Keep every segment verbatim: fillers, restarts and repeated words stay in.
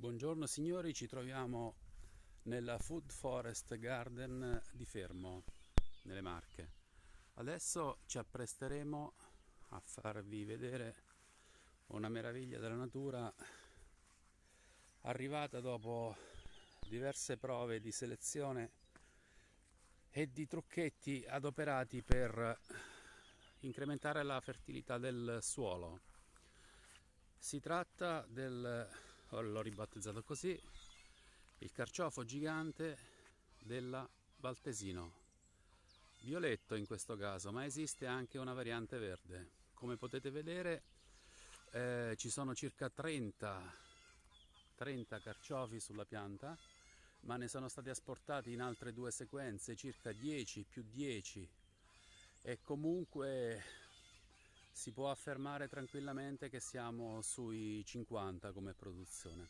Buongiorno signori, ci troviamo nella Food Forest Garden di Fermo, nelle Marche. Adesso ci appresteremo a farvi vedere una meraviglia della natura arrivata dopo diverse prove di selezione e di trucchetti adoperati per incrementare la fertilità del suolo. Si tratta del, l'ho ribattezzato così, il carciofo gigante della Valtesino, violetto in questo caso, ma esiste anche una variante verde. Come potete vedere eh, ci sono circa trenta, trenta carciofi sulla pianta, ma ne sono stati asportati in altre due sequenze circa dieci più dieci, e comunque si può affermare tranquillamente che siamo sui cinquanta come produzione.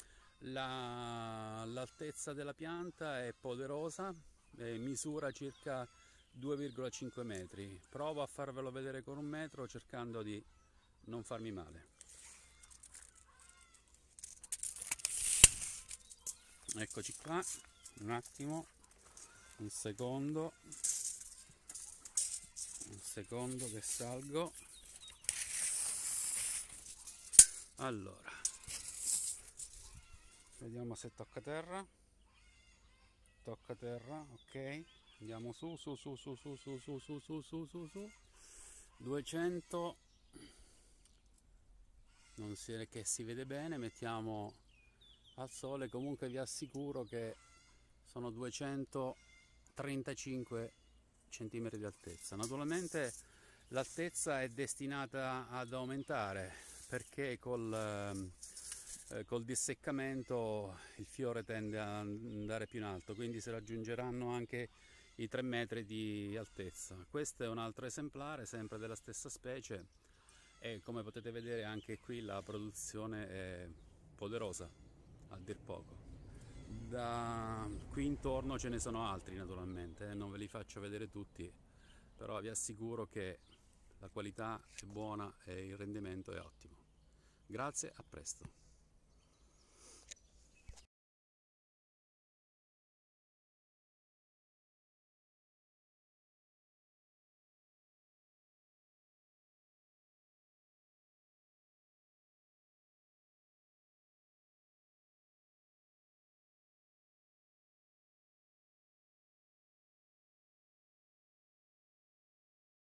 La, l'altezza della pianta è poderosa, eh, misura circa due virgola cinque metri. Provo a farvelo vedere con un metro cercando di non farmi male. Eccoci qua, un attimo, un secondo, un secondo che salgo. Allora, vediamo se tocca terra. Tocca terra, ok. Andiamo su, su, su, su, su, su, su, su, su, su, su, su. duecento. Non si è che si vede bene, mettiamo al sole. Comunque vi assicuro che sono duecentotrentacinque centimetri di altezza. Naturalmente l'altezza è destinata ad aumentare perché col Eh, col disseccamento il fiore tende ad andare più in alto, quindi si raggiungeranno anche i tre metri di altezza. Questo è un altro esemplare, sempre della stessa specie, e come potete vedere anche qui la produzione è poderosa, a dir poco. Da qui intorno ce ne sono altri naturalmente, eh, non ve li faccio vedere tutti, però vi assicuro che la qualità è buona e il rendimento è ottimo. Grazie, a presto.